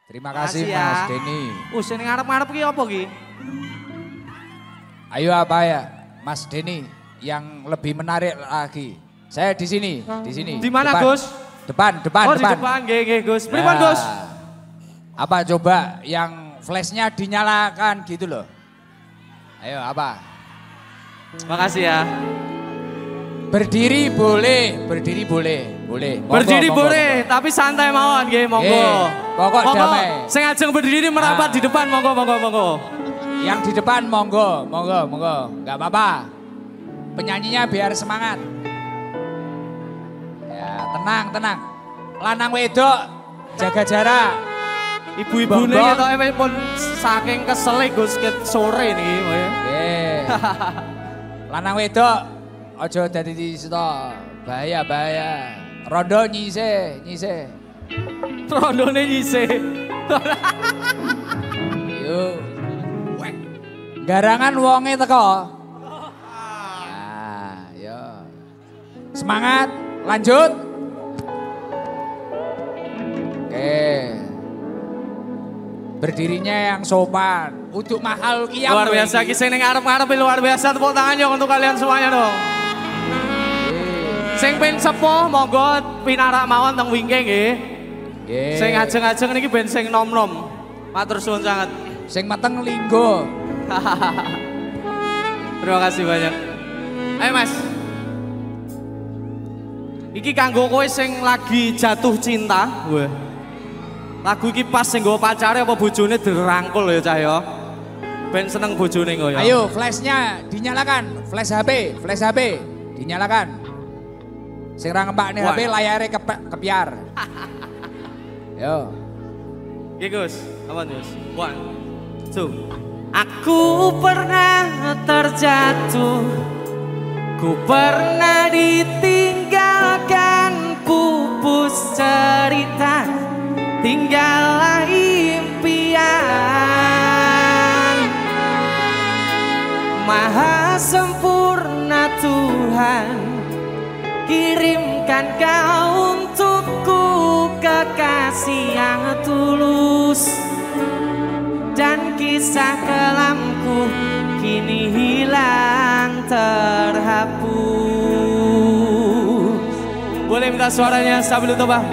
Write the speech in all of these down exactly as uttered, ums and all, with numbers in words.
Terima kasih Mas Denny. Uh, sini ngarep-ngarep ki apa ki? Ayo apa ya Mas Denny yang lebih menarik lagi. Saya di sini, di sini. Di mana depan. Gus? Depan, depan, oh, depan. Oh di depan, nggih nggih Gus. Pripun Nah, Gus? apa coba yang flashnya dinyalakan gitu loh. Ayo apa? Makasih ya. Berdiri boleh, berdiri boleh, boleh. Monggo, berdiri monggo, boleh, monggo. tapi santai mawon nggih, monggo. Eh, pokok monggo. damai. Sing ajeng berdiri merapat nah. di depan, monggo, monggo, monggo. Yang di depan monggo, monggo, monggo. Gak apa-apa. Penyanyinya biar semangat. Ya, tenang, tenang. Lanang wedok, jaga jarak. Ibu-ibu ini kita pun saking kesel Gus ket sore nih. Eh. Lanang wedok. Ojo dadi di situ, bahaya bahaya. Rondo nyise, nyise. Rondone nyise. Yuk. Garangan wonge teko. Nah, yo. Semangat, lanjut. Oke. Berdirinya yang sopan, untuk mahal kiam. Luar biasa, kisah yang ngarep-ngarep luar biasa. Tepuk tangannya untuk kalian semuanya dong. Sing ben sepuh monggo pinarak mawon teng wingking nggih. Nggih. Sing ajeng-ajeng niki ben sing nom-nom. Matur suwun sangat. Sing mateng linggo. Terima kasih banyak. Ayo Mas. Iki kanggo kowe sing lagi jatuh cinta. Wah. Lagu iki pas sing nggo pacare apa bojone dirangkul ya cah ya. Ben seneng bojone kok ya. Ayo flashnya dinyalakan. Flash H P, flash H P dinyalakan. Sing ra ngempakne H P layare kepe, kepiar. Yo. Oke Gus, apa Gus? One, two. Aku pernah terjatuh, ku pernah ditinggalkan, pupus cerita, tinggallah impian. Maha sempurna Tuhan, kirimkan kau untukku kekasih yang tulus, dan kisah kelamku kini hilang terhapus. Boleh minta suaranya sambil coba.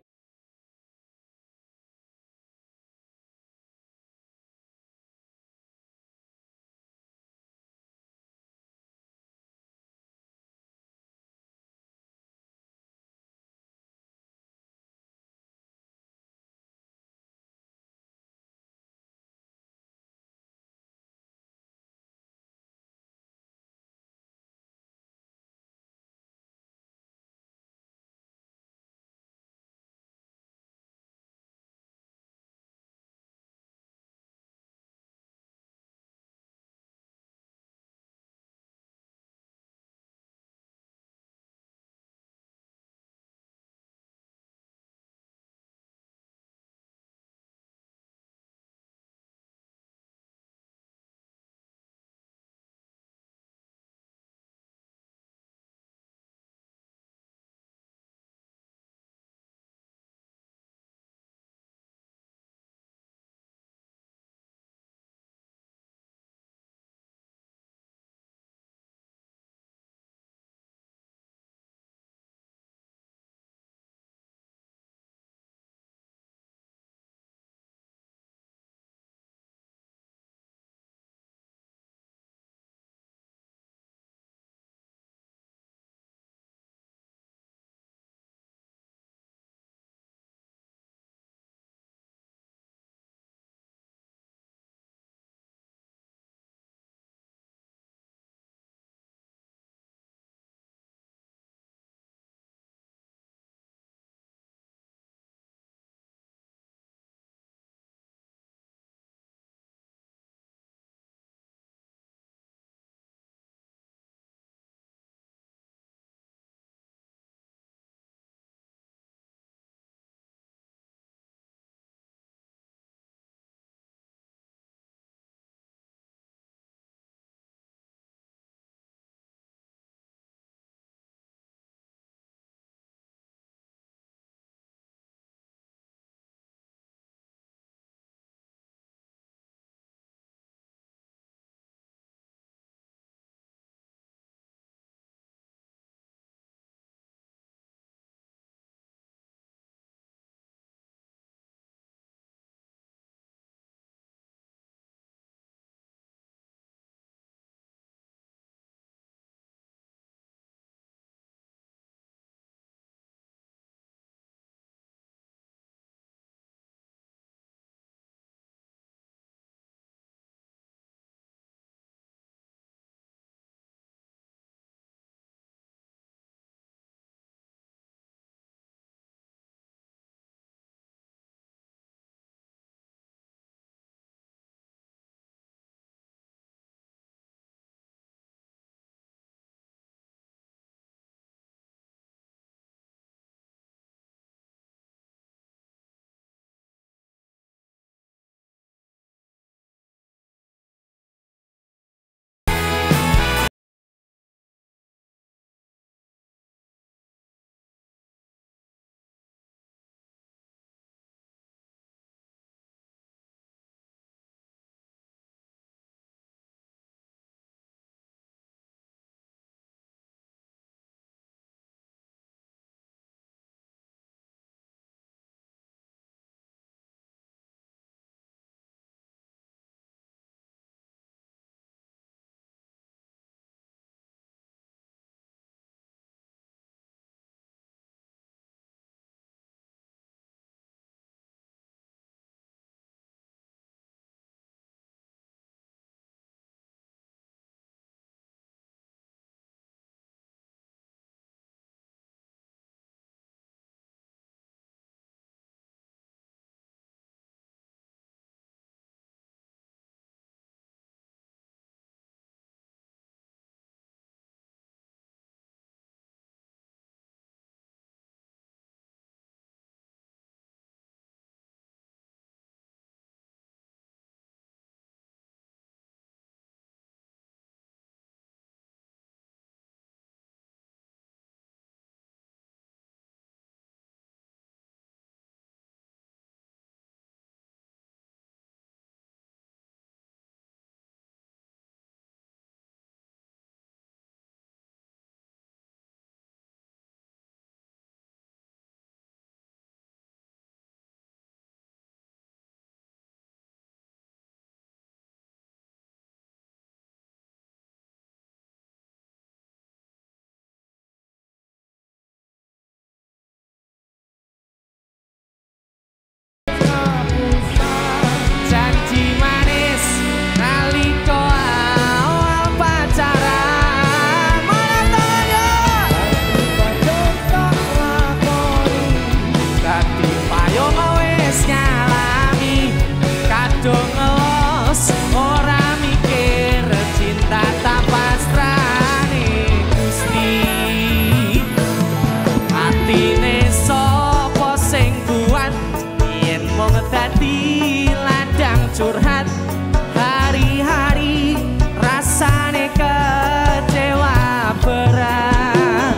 di ladang curhat hari-hari rasane kecewa berat.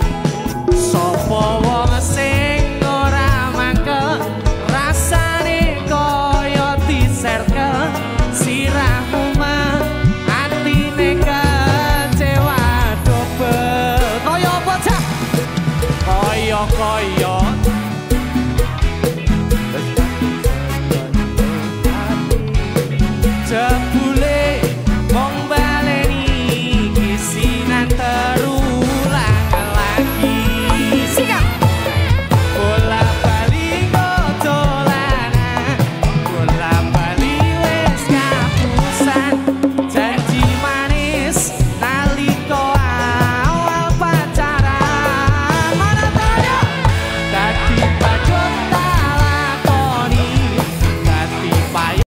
Sopo wong sing ora mangkel rasane koyo diserkel sirahmu mah atine kecewa dobel. Koyo apa cah? Koyo koyo jebule mong baleni kisinan terulang lagi. Sikap bola bali dolanan, bola bali wis kapusan. Janji manis nalika awal pacaran, mana tanya dadi padhot talakoni dadi payu.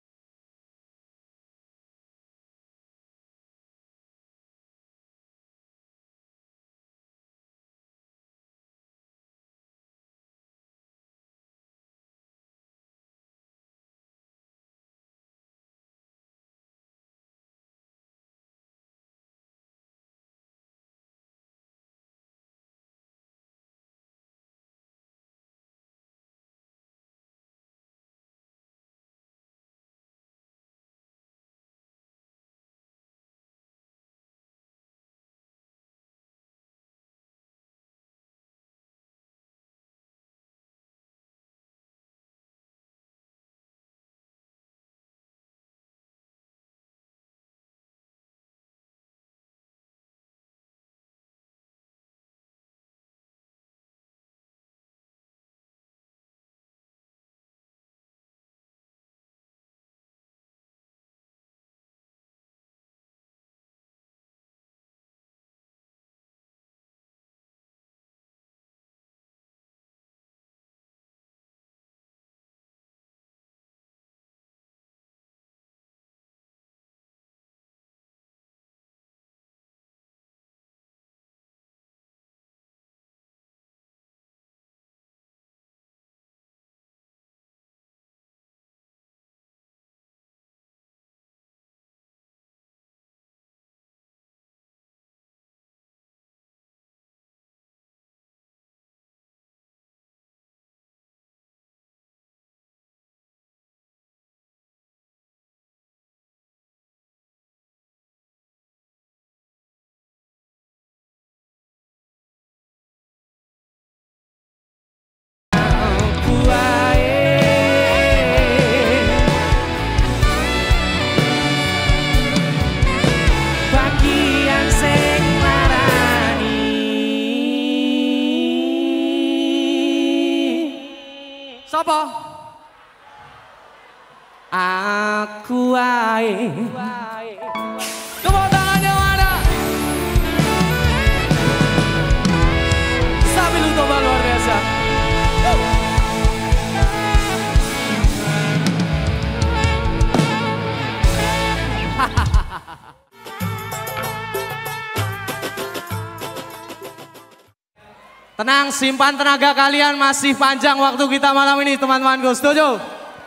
Sopo? Aku ae. Tepuk tangannya mana? Sambil Utoba luar biasa. Tenang, simpan tenaga kalian, masih panjang waktu kita malam ini teman-temanku, setuju?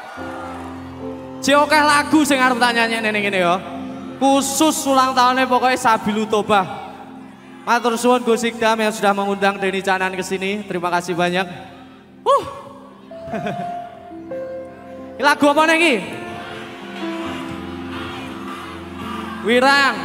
Jokeh lagu sing arep tak nyanyi nene ngene ya. Khusus ulang tahunnya pokoknya Sabilu Toba. Matur suwun Gus Ikdam yang sudah mengundang Denny Canan ke sini. Terima kasih banyak. Uh. Lagu apa nih? Wirang.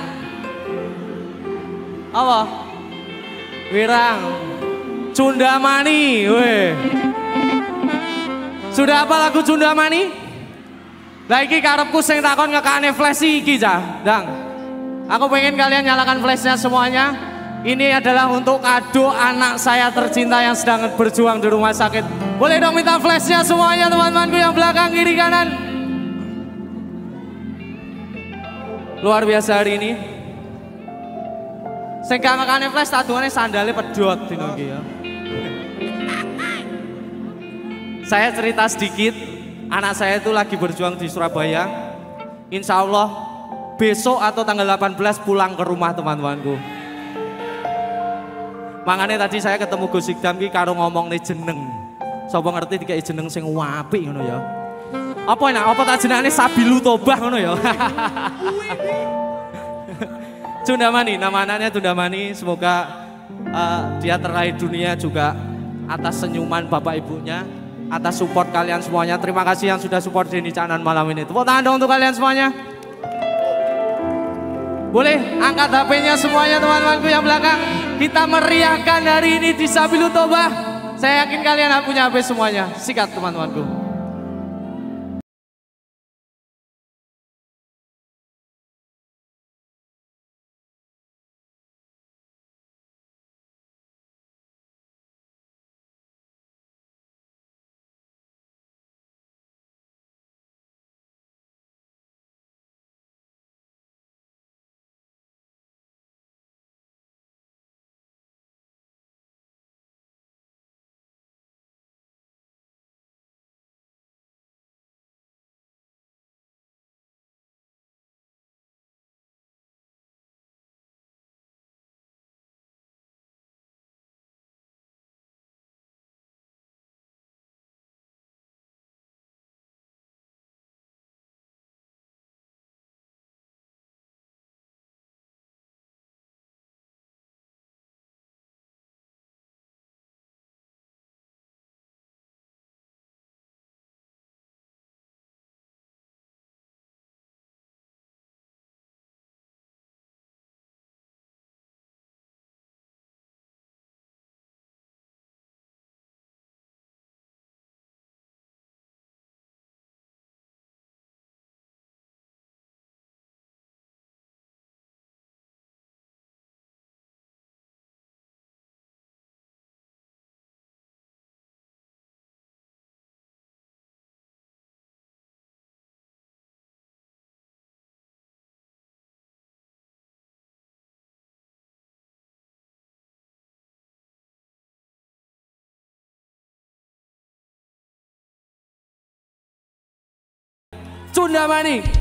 Apa? Wirang. Cundamani, weh. Sudah apa lagu Cundamani? Lah iki karepku sing takon ngekane flash iki cah, Dang. Aku pengen kalian nyalakan flashnya semuanya. Ini adalah untuk kado anak saya tercinta yang sedang berjuang di rumah sakit. Boleh dong minta flashnya semuanya teman-temanku yang belakang kiri kanan. Luar biasa hari ini. Sing gak ngekane flash tatuane sandalnya pedot dino iki ya. Saya cerita sedikit, anak saya itu lagi berjuang di Surabaya. Insya Allah besok atau tanggal delapan belas pulang ke rumah teman-temanku. Makanya tadi saya ketemu Gus Ikdam ki karo ngomong nih jeneng. Sopo ngerti dikai jeneng sing apik ngono ya. Apa enak? Apa tak jenenge Sabilu Tobah ngono ya? Tundamani, nama anaknya Tundamani. Semoga uh, dia teraih dunia juga atas senyuman bapak ibunya, atas support kalian semuanya. Terima kasih yang sudah support Denny Caknan malam ini. Tepuk tangan dong untuk kalian semuanya. Boleh angkat H P-nya semuanya teman-temanku yang belakang. Kita meriahkan hari ini di Sabilu Tobah. Saya yakin kalian punya H P semuanya. Sikat teman-temanku. Tundamani.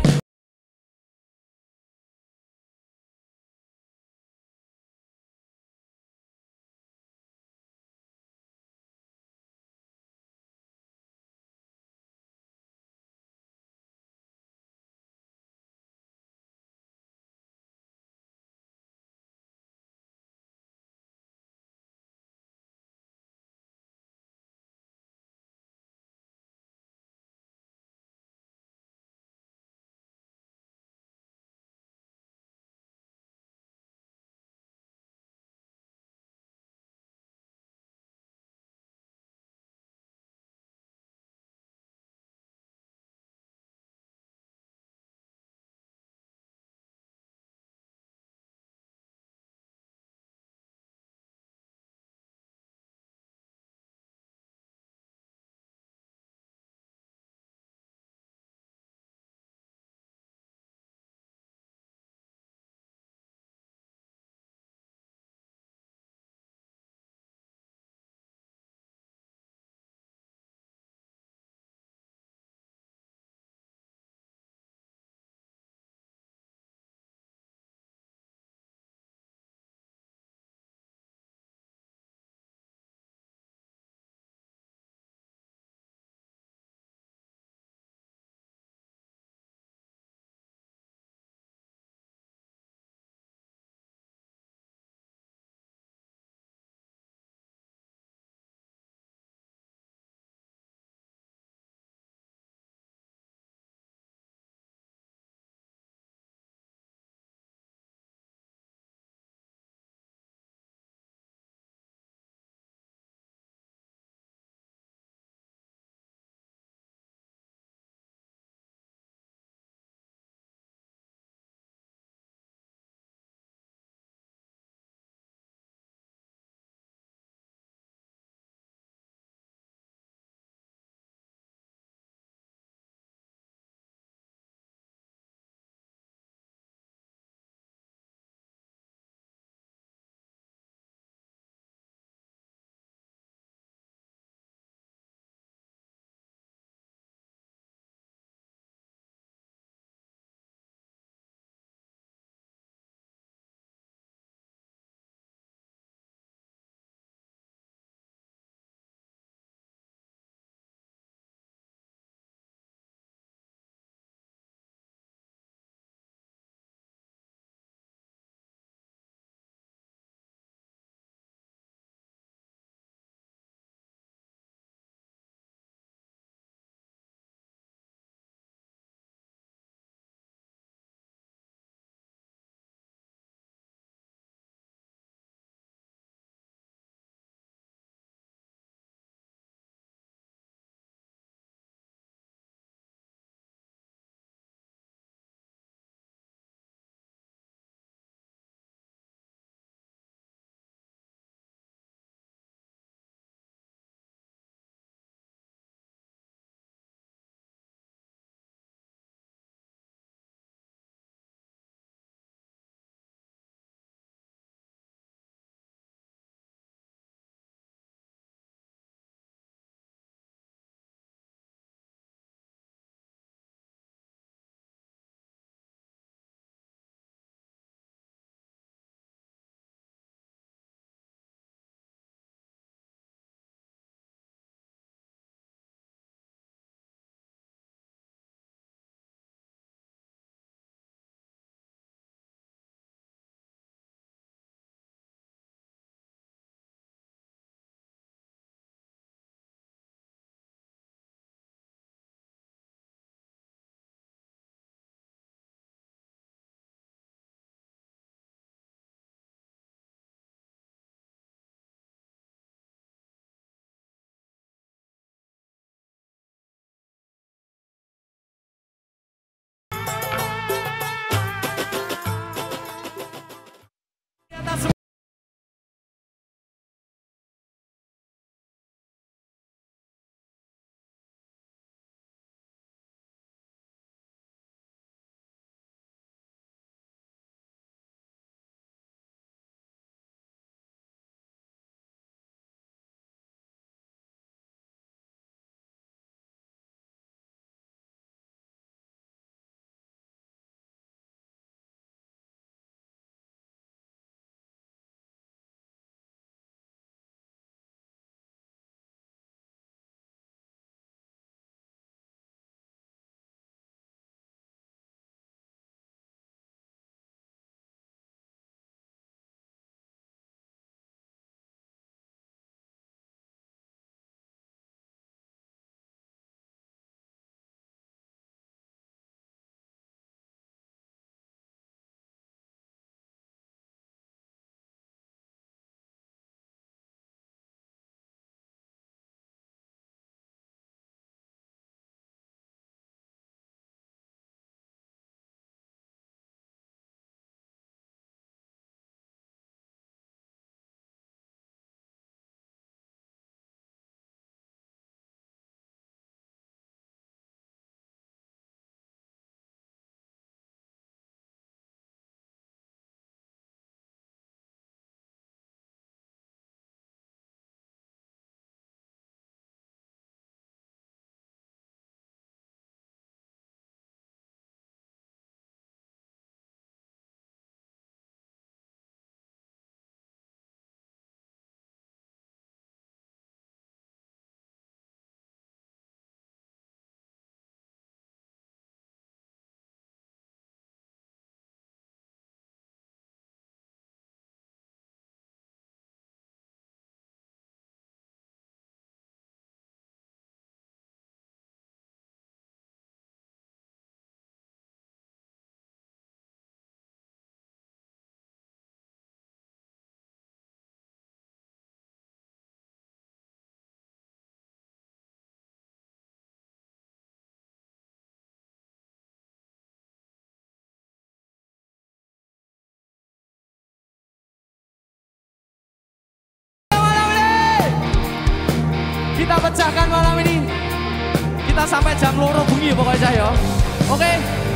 sampai jam loro bengi pokoknya ya. Oke.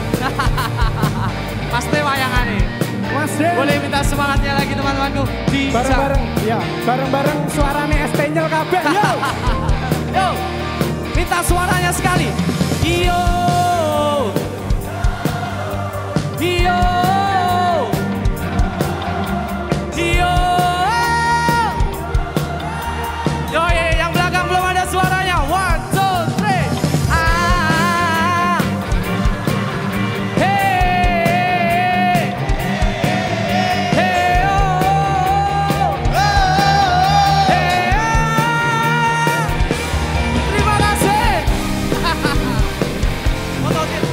Pasti wayangan nih. Mas Den. Boleh minta semangatnya lagi teman-temanku. Bareng-bareng, ya. Bareng-bareng suaranya Estenyel kabeh. Yo. Yo. Minta suaranya sekali. Iyo. Iyo. Iyo. Yo, ya, yang belakang belum ada suaranya. One, two, three. Ah. Hey. Hey, oh. Hey, ah. Terima kasih. Ototin.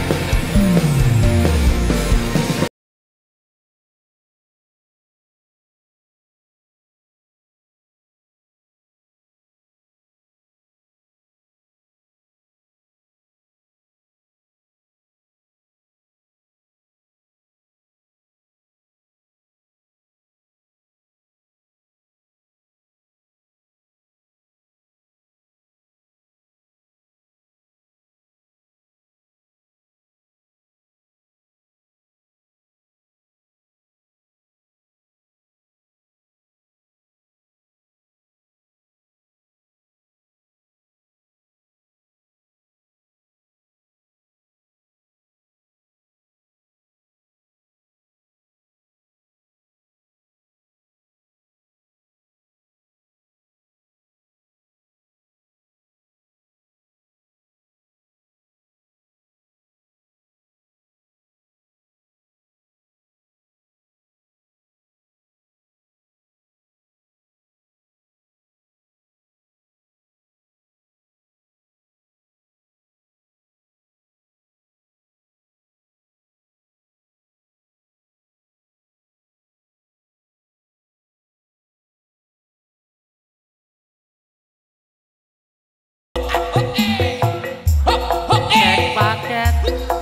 Cek paket.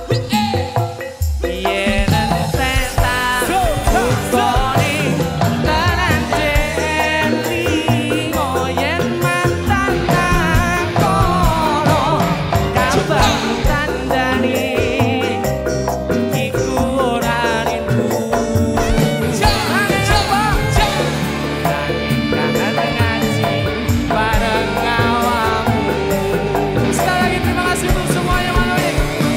Iya nenteta. Boni tenan jeli. Ngoyen mantan kakolo. Kabar tandani. Iku ora rindu. Kangen ngaji bareng ngawamu. Sekali lagi terima kasih untuk semuanya Mano ini.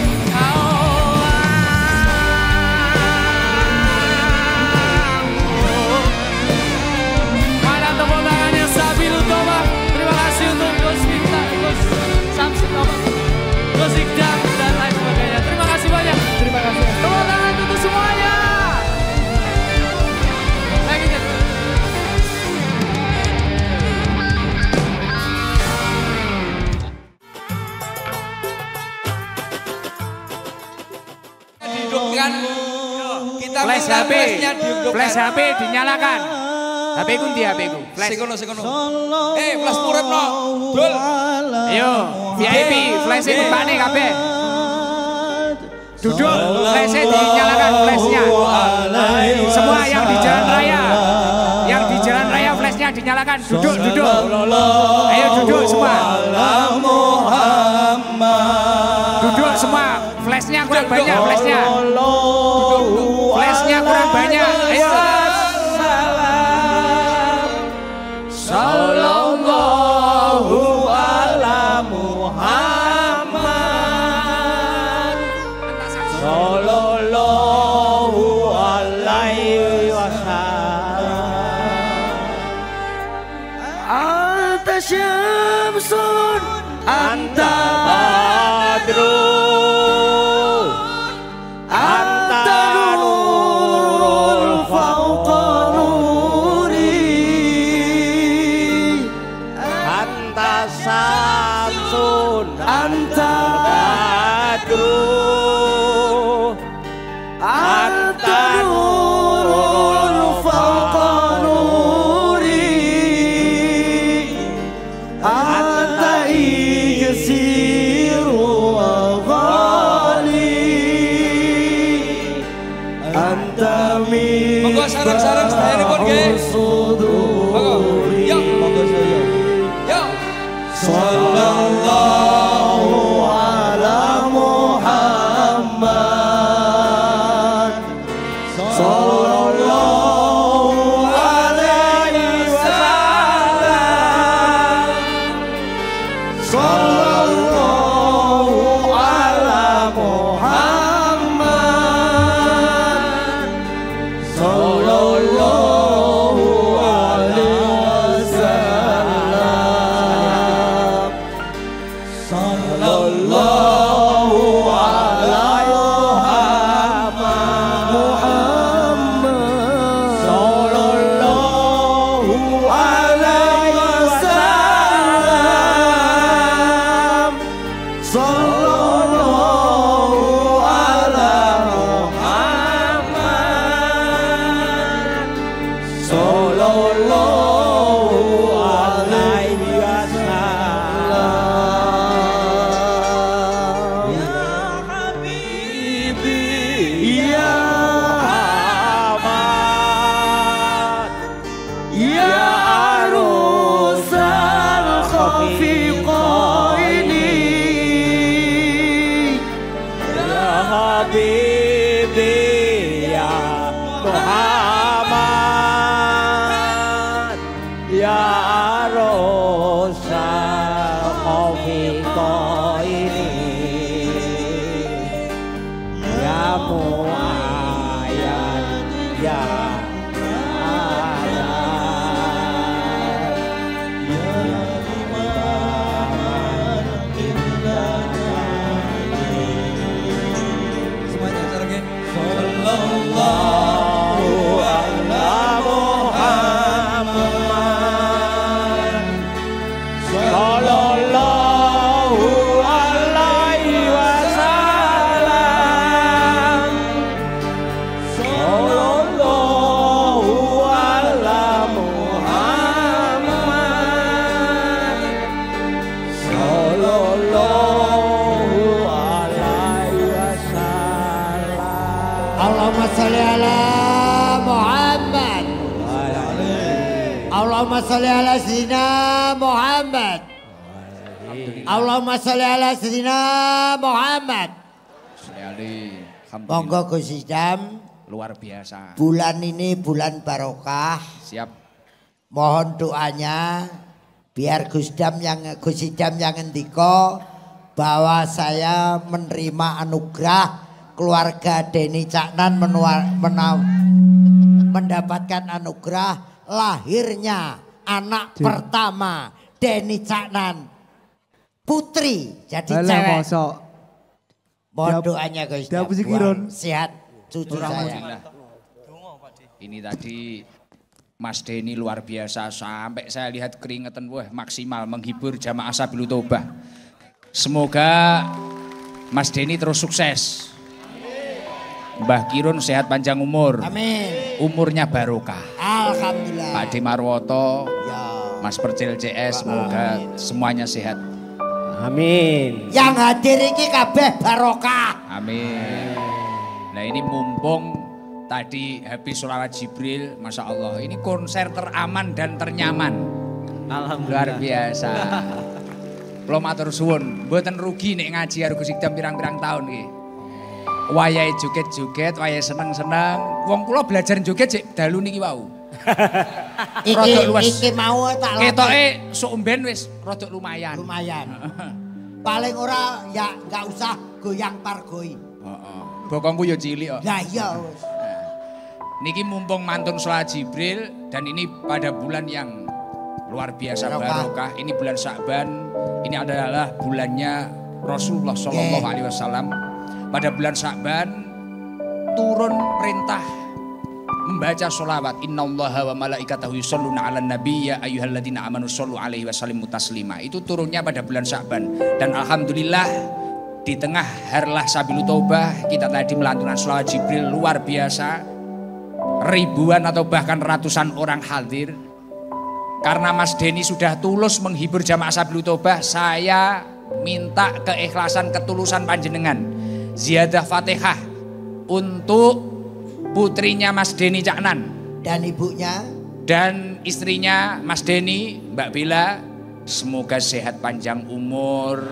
Mana tepuk tangannya Sabil Utama. Terima kasih untuk Gus Vita, Gus Samsul, Gus Ikdam dan lain sebagainya. Terima kasih banyak. Terima kasih. Tepuk tangan untuk semuanya. Lagi kan. Dihidupkan. Kita Flash minta H P, flashnya dihidupkan. flash H P dinyalakan. H P ku ndi H P ku? Flash. Sekono, sekono. Eh, flash murep no. Dul. Ayo, V I P, flashnya dipane kabeh. Duduk, flashnya dinyalakan flashnya. Semua yang di jalan raya, yang di jalan raya flashnya dinyalakan. Duduk, duduk. Ayo duduk semua. Duduk semua. Flashnya kurang banyak, flashnya. Flashnya kurang banyak. Ayo. Sallallahu ala Muhammad. Sallallahu alaihi wasallam. Anta syamsun, anta badrun, anta nurul fauqa nuri, anta samsun, anta badrun, anta nurul fauqa nuri, anta iksiru ghali, anta min Monggo sareng-sareng sedayanipun nggih. Monggo. Yo. Yo. Sallallahu Habibi ya Muhammad ya Rosa Komiko ini ya Mu'ayyan ya Allahumma sholli ala sayyidina Muhammad. Allahumma sholli ala sayyidina Muhammad. Monggo Gus Idam. Luar biasa. Bulan ini bulan barokah. Siap. Mohon doanya biar Gus Idam yang Gus Idam yang ngendika bahwa saya menerima anugerah keluarga Denny Caknan menuar, menaw, mendapatkan anugerah lahirnya anak Cik. pertama Denny Caknan putri jadi Alah, cewek. Mosok. Mohon doanya Gus Idam. Sehat cucu saya. Ini tadi Mas Denny luar biasa sampai saya lihat keringetan wah maksimal menghibur jamaah Sabilul Taubah. Semoga Mas Denny terus sukses. Mbah Kirun sehat panjang umur. Amin. Umurnya barokah. Alhamdulillah. Pak D Marwoto, ya. Mas Percil C S, semoga Amin. semuanya sehat. Amin. Yang hadir ini kabeh barokah. Amin. Nah ini mumpung tadi habis sholawat Jibril, Masya Allah. Ini konser teraman dan ternyaman. Alhamdulillah. Luar biasa. Kalau matur suwun, mboten rugi nek ngaji karo Gus Idam pirang-pirang tahun nggih. Wayahe joget-joget, wayahe seneng-seneng. Wong kula belajar joget sik dalu niki wau. Iki iki mau tak latih. Ketoke sok mben wis rada lumayan. Lumayan. Paling ora ya enggak usah goyang pargoi. Heeh. Bokongku ya cilik kok. Lah iya wis. Niki mumpung mantun sholat Jibril dan ini pada bulan yang luar biasa barokah. Ini bulan Sya'ban. Ini adalah bulannya Rasulullah Shallallahu Alaihi Wasallam. Pada bulan Sya'ban turun perintah membaca sholawat. Innallaha wa malaikatahu yusholluna 'alan nabi ya ayyuhalladzina amanu shollu 'alaihi wasallimu taslima. Itu turunnya pada bulan Sya'ban dan alhamdulillah di tengah harlah Sabilul Taubah kita tadi melantunkan sholawat Jibril luar biasa. Ribuan atau bahkan ratusan orang hadir. Karena Mas Denny sudah tulus menghibur jamaah Sabilul Taubah, saya minta keikhlasan ketulusan panjenengan. Ziyadah Fatihah untuk putrinya Mas Denny Caknan dan ibunya dan istrinya Mas Denny, Mbak Bella, semoga sehat panjang umur.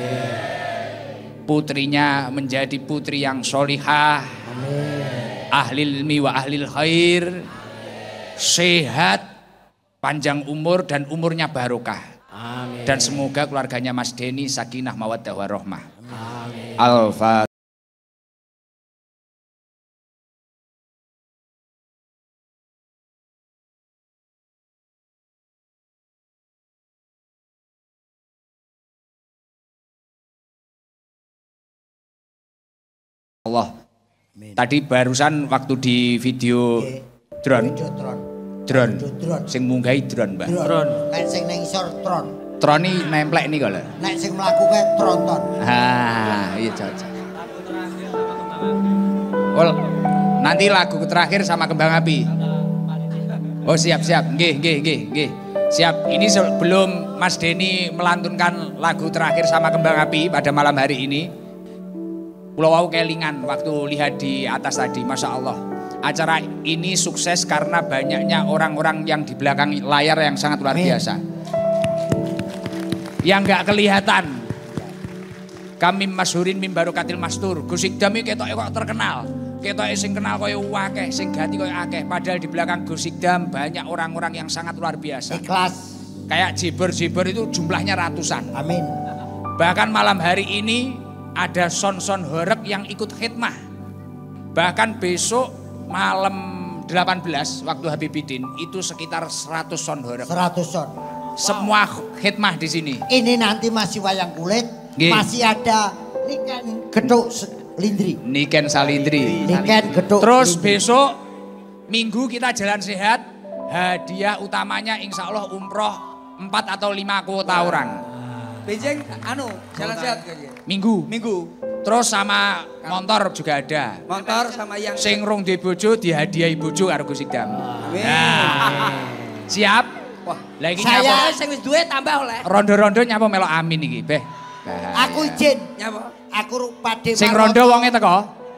Amin. Putrinya menjadi putri yang solihah, amin. Ahlil ilmi wa ahlil khair, sehat panjang umur dan umurnya barokah. Amin. Dan semoga keluarganya Mas Denny sakinah mawaddah warahmah. Amin. Al-Fatihah. Allah. Amin. Tadi barusan waktu di video drone. Drone. Sing munggahi drone, Mbak. Drone. Nek sing ning isor tron. Tron iki nemplek nih kalau. Nek sing mlakuke tronton. Ah, iya cocok. Oh, nanti lagu terakhir sama Kembang Api. Oh siap siap, nggih nggih nggih nggih. Siap. Ini sebelum Mas Denny melantunkan lagu terakhir sama Kembang Api pada malam hari ini. Pulau Wau kelingan waktu lihat di atas tadi, Masya Allah. Acara ini sukses karena banyaknya orang-orang yang di belakang layar yang sangat luar biasa. Yang nggak kelihatan. Kami masyhurin min barokatil mastur. Gus Ikdam iki ketoke kok terkenal. Ketoke sing kenal kaya akeh, sing gati kaya akeh. Padahal di belakang Gus Ikdam banyak orang-orang yang sangat luar biasa. Ikhlas. Kayak Jiber-Jiber itu jumlahnya ratusan. Amin. Bahkan malam hari ini ada son-son horeg yang ikut khidmah. Bahkan besok malam delapan belas waktu Habibidin itu sekitar seratus son horeg. seratus son. Semua khidmah di sini. Ini nanti masih wayang kulit, Nggih. masih ada niken geduk lindri. Niken Salindri. Niken geduk. Terus lindri. besok Minggu kita jalan sehat. Hadiah utamanya insya Allah umroh empat atau lima kuota orang. Benjeng anu jalan sehat kayaknya. Minggu. Minggu. Terus sama motor juga ada. Motor sama yang Sing rung di bojo dihadiahi bojo karo Gus Ikdam. Amin. Nah, siap? Wah, lagi Saya- nyapa sing wis duwe tambah oleh. rondo-rondo nyapa melok amin iki, Beh. Aku izin. Nyapa? Aku Pade Sing Marwoto. rondo wonge teko.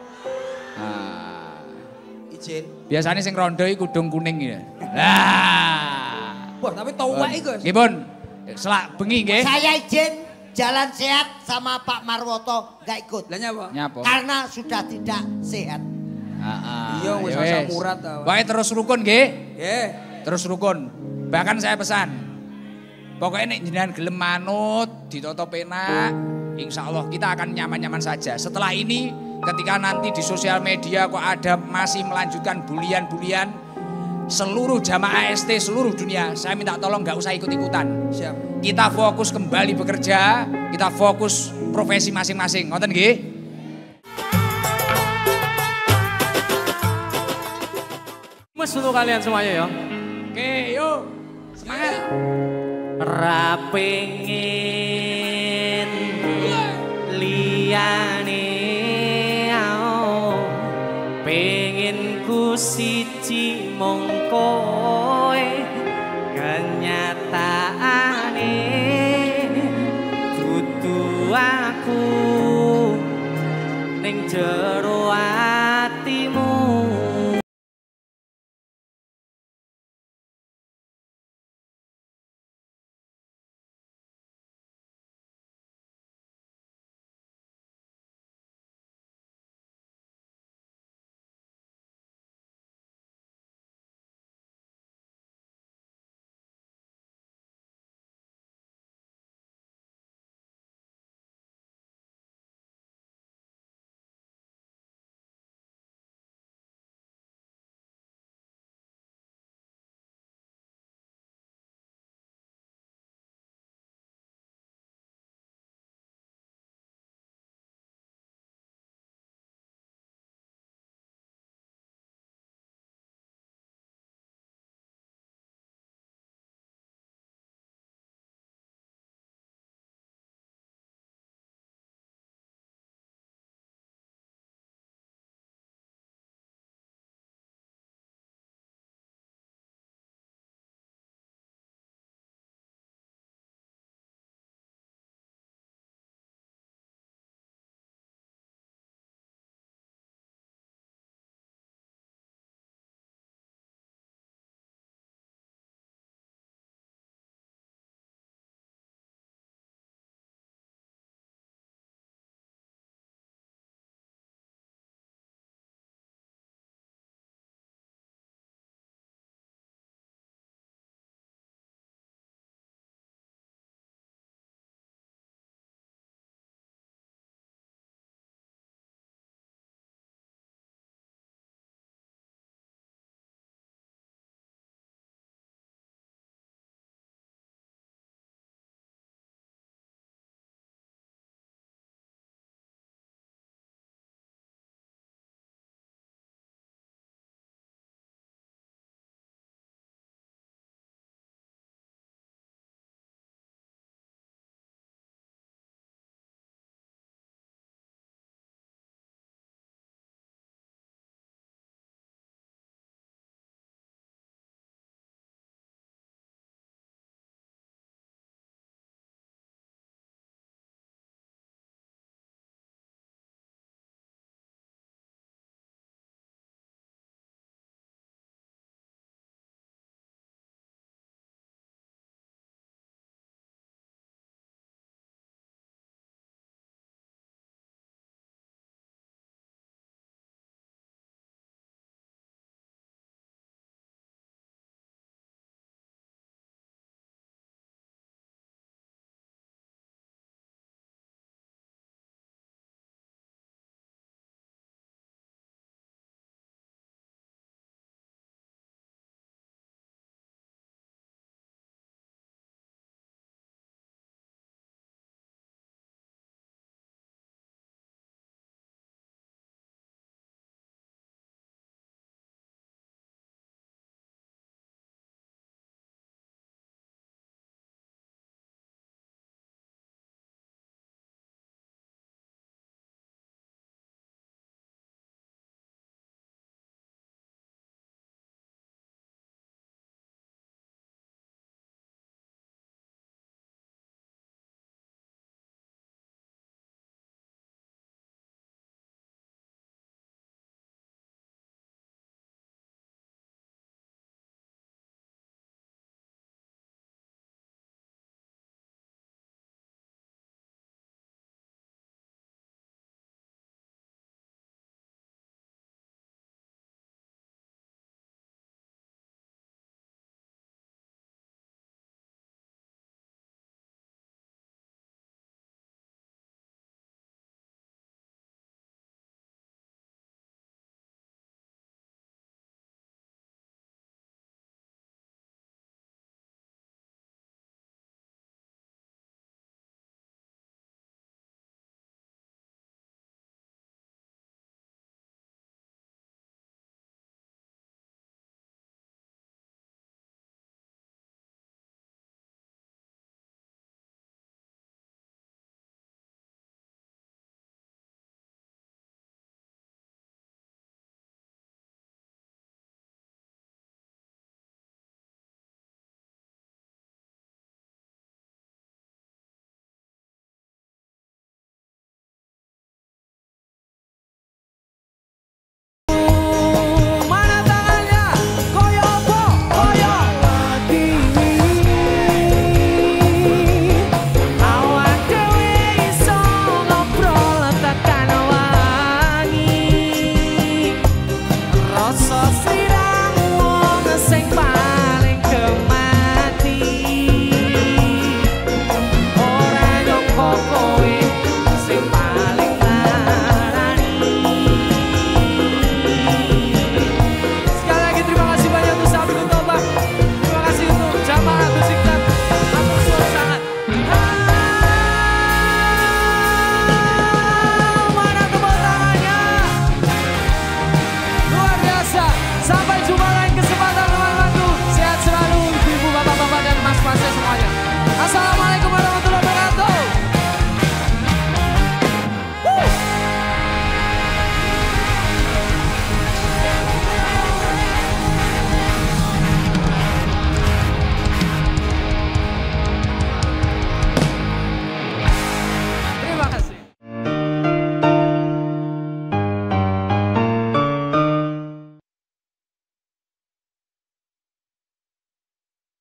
Nah, Izin. biasanya sing rondo iki kudung kuning ya. Lah. Wah, tapi tua iki, Gus. Nggih, Pun. Selak bengi nggih. Saya izin jalan sehat sama Pak Marwoto nggak ikut. Lah nyapa? Nyapa? Karena sudah tidak sehat. Heeh. Iya, wis ya asam wis. urat ta. Wae terus rukun nggih. Nggih. Terus rukun. Bahkan saya pesan. Pokoknya nek jenengan gelem manut, ditoto penak, insya Allah kita akan nyaman-nyaman saja. Setelah ini ketika nanti di sosial media kok ada masih melanjutkan bulian-bulian, seluruh jamaah S T seluruh dunia, saya minta tolong nggak usah ikut-ikutan. Siap. Kita fokus kembali bekerja, kita fokus profesi masing-masing. Ngoten nggih? Mas untuk kalian semuanya ya. Oke, yuk. Semangat. Ra pengen liyane ao, pengen ku siji mung kowe, kenyataane dudu aku ning jero